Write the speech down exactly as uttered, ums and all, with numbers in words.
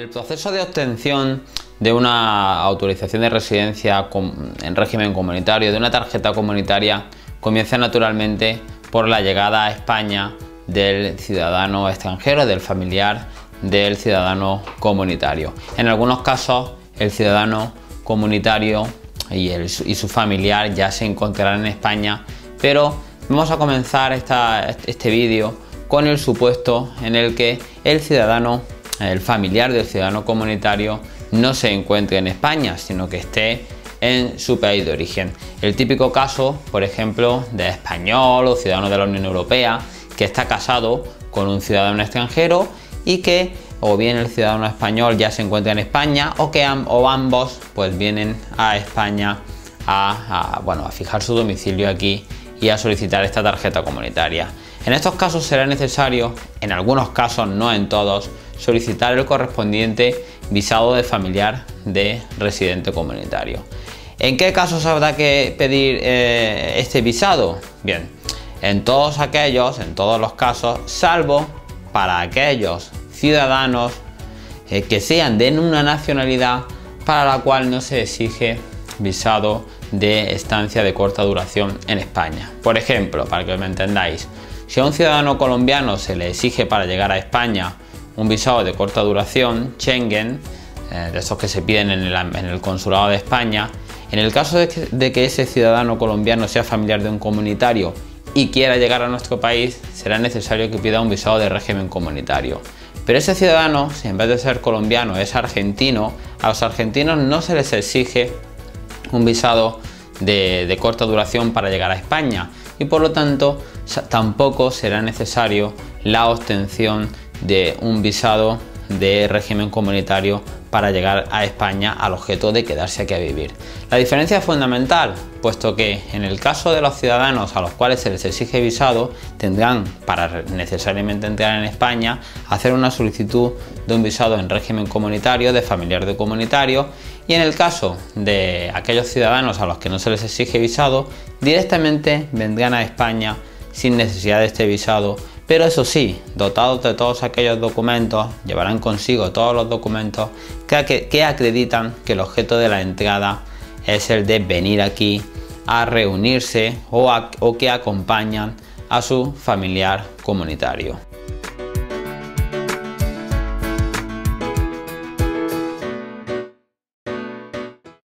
El proceso de obtención de una autorización de residencia en régimen comunitario, de una tarjeta comunitaria, comienza naturalmente por la llegada a España del ciudadano extranjero, del familiar del ciudadano comunitario. En algunos casos, el ciudadano comunitario y, el, y su familiar ya se encontrarán en España, pero vamos a comenzar esta, este vídeo con el supuesto en el que el ciudadano, el familiar del ciudadano comunitario, no se encuentre en España, sino que esté en su país de origen. El típico caso, por ejemplo, de español o ciudadano de la Unión Europea que está casado con un ciudadano extranjero y que o bien el ciudadano español ya se encuentra en España o que o ambos pues vienen a España a, a, bueno, a fijar su domicilio aquí y a solicitar esta tarjeta comunitaria. En estos casos será necesario, en algunos casos, no en todos, solicitar el correspondiente visado de familiar de residente comunitario. ¿En qué casos habrá que pedir eh, este visado? Bien, en todos aquellos, en todos los casos, salvo para aquellos ciudadanos eh, que sean de una nacionalidad para la cual no se exige visado de estancia de corta duración en España. Por ejemplo, para que me entendáis, si a un ciudadano colombiano se le exige para llegar a España un visado de corta duración, Schengen, eh, de esos que se piden en el, en el consulado de España, en el caso de que, de que ese ciudadano colombiano sea familiar de un comunitario y quiera llegar a nuestro país, será necesario que pida un visado de régimen comunitario. Pero ese ciudadano, si en vez de ser colombiano es argentino, a los argentinos no se les exige un visado de, de corta duración para llegar a España y por lo tanto tampoco será necesario la obtención de un visado de régimen comunitario para llegar a España al objeto de quedarse aquí a vivir. La diferencia es fundamental, puesto que en el caso de los ciudadanos a los cuales se les exige visado, tendrán para necesariamente entrar en España hacer una solicitud de un visado en régimen comunitario, de familiar de comunitario, y en el caso de aquellos ciudadanos a los que no se les exige visado, directamente vendrán a España sin necesidad de este visado, pero eso sí, dotados de todos aquellos documentos, llevarán consigo todos los documentos que, que acreditan que el objeto de la entrada es el de venir aquí a reunirse o, a, o que acompañan a su familiar comunitario.